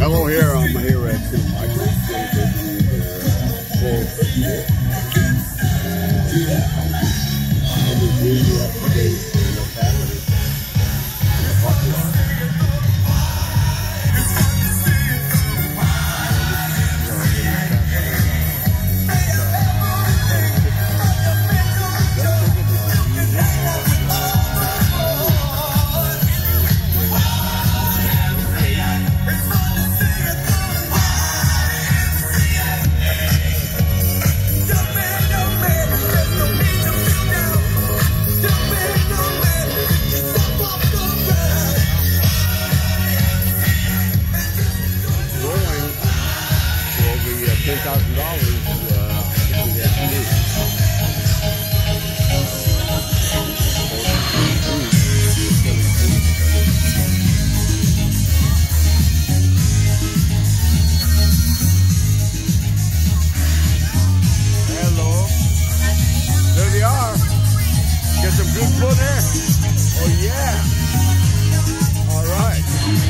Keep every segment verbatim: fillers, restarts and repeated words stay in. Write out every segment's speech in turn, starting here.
Hello here, I'm here at Saint Michael's. And we'll bring you up to date on what's happening in the parking lot. ten thousand dollars uh, hello. There they are. Get some good food there. Oh yeah. All right.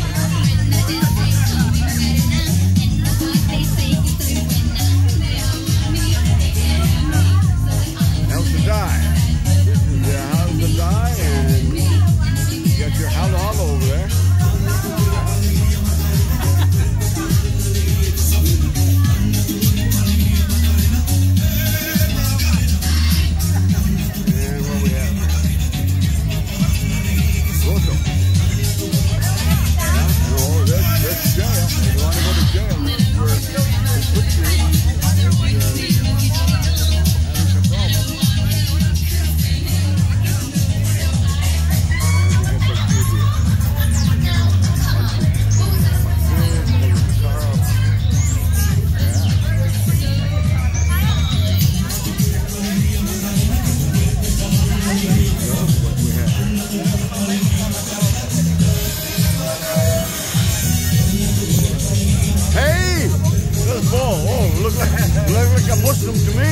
Look like a Muslim to me.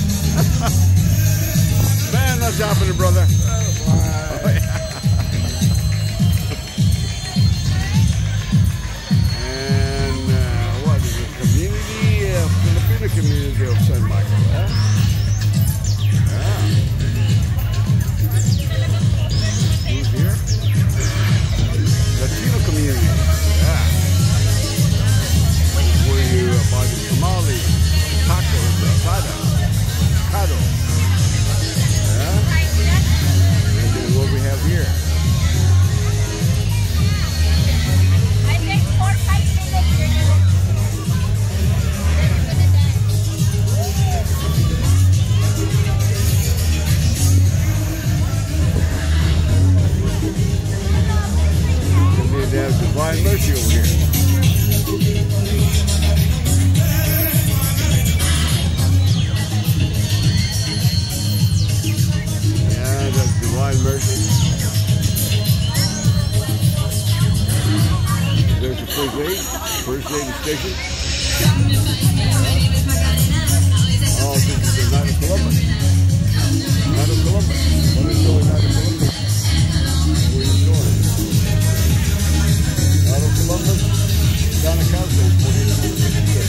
Man, that's happening, brother. Oh, yeah. And uh, what is it? Community, uh, Filipino community of Saint Michael. Huh? Yeah. Who's here? Latino community. Yeah. Where you uh, buy the tamales. Tacos, asada, cado. Yeah? And then what we have here? I think four, five minutes. And then there's Divine Mercy over here. Divine Mercy. There's the first aid, first aid station. Oh, this is the Night of Columbus. Night of Columbus. What is doing Night of Columbus? Where are you going? Night of Columbus, Donna Council, forty-eight fifty-eight.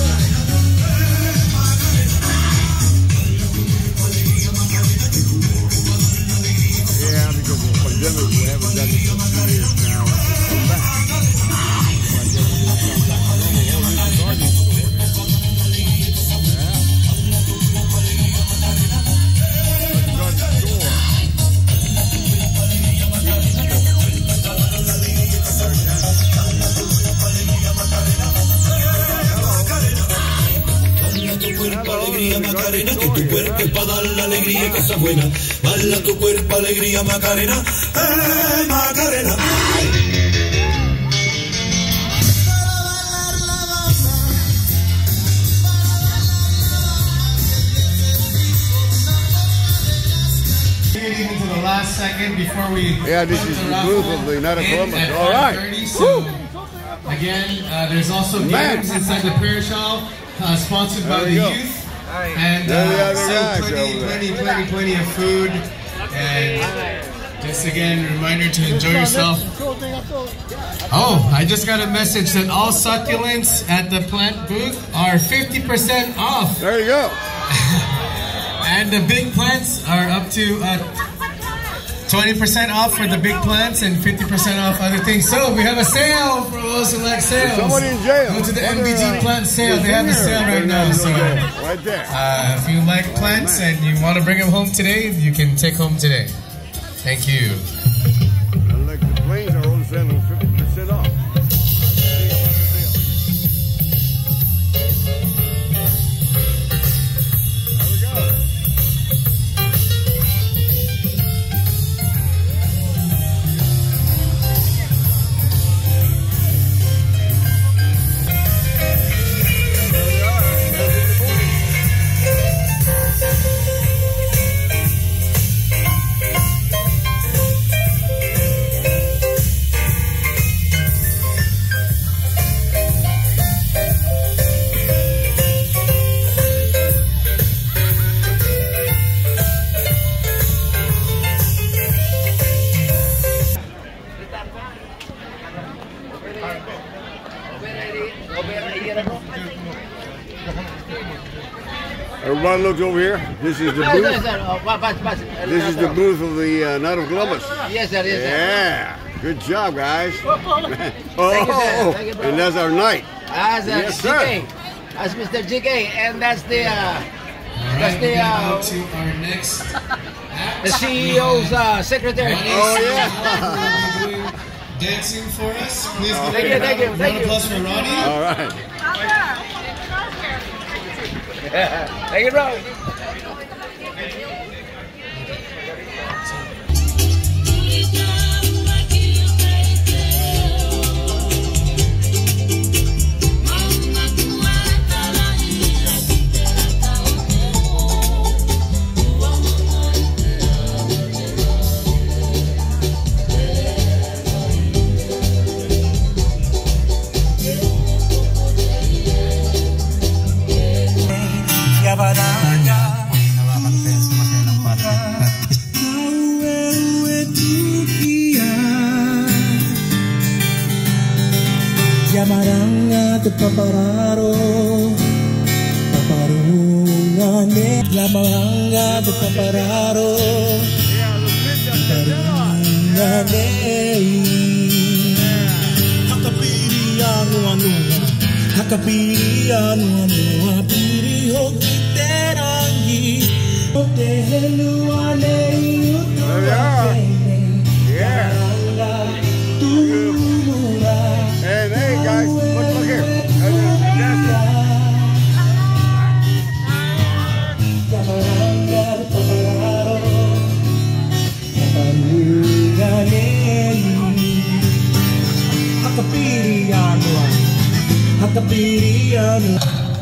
Yeah, because of the pandemic, we haven't done it for two years now. It's come back. Like everything's come back. Oh, there's a garden store here. Yeah. There's a garden store. Alegría Macarena, que tu cuerpo es para dar la alegría y cosas buenas. Baila tu cuerpo, alegría Macarena, eh Macarena. Even to the last second before we. Yeah, this is the group of the Night of Columbus. All right. So, again, uh, there's also games inside the prayer shawl, uh, sponsored by the go. youth. And uh, so plenty, plenty, plenty, plenty of food. And just again, reminder to enjoy yourself. Oh, I just got a message that all succulents at the plant booth are fifty percent off. There you go. And the big plants are up to uh, twenty percent off for the big plants and fifty percent off other things. So we have a sale for those who like sales. Somebody in jail. Go to the Whether, M B G uh, plant sale. They have a sale right now. So right there. uh, if you like plants and you want to bring them home today, you can take home today. Thank you. Unlike the planes are on sale for fifty percent off. Everybody look over here. This is the booth. This is the booth of the uh, Knight of Columbus. Yes, sir. Yes, sir. Yeah. Good job, guys. Oh, Thank you, sir. Thank you, bro. and that's our knight. That's uh, Yes, G K. sir. That's Mister G K, and that's the uh, Alright, that's the we're gonna uh, go to our next act. the C E O's uh, secretary. Oh, yeah. Dancing for us. Please give Thank a you, thank you, round thank of you. applause for Ronnie. All right. Thank you, bro. Yamaranga de papararo, paparungane. Yamaranga de papararo, paparungane. Hakapiri anu anu, hakapiri anu anu, hakapiri hoki terangi, hoki helu ane yutu ane. Yeah. And hey, guys, look, look here. Hakapiriano, hakapiriano.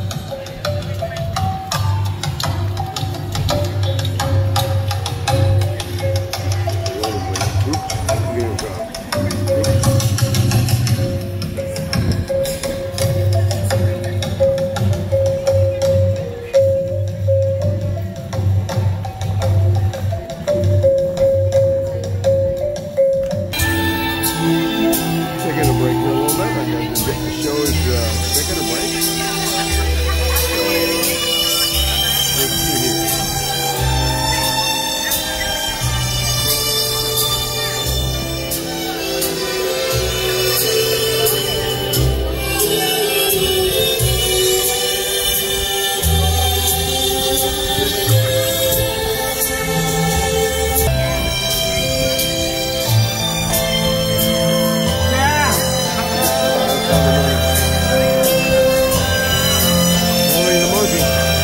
Taking a break for a little bit. I got the, the show is uh, taking a break. So, let's see here. Following the monkey.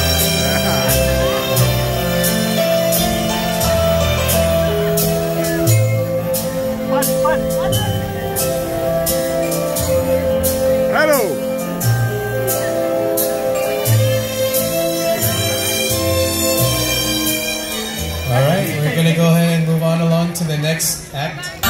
Hello. All right, we're gonna go ahead and move on along to the next act.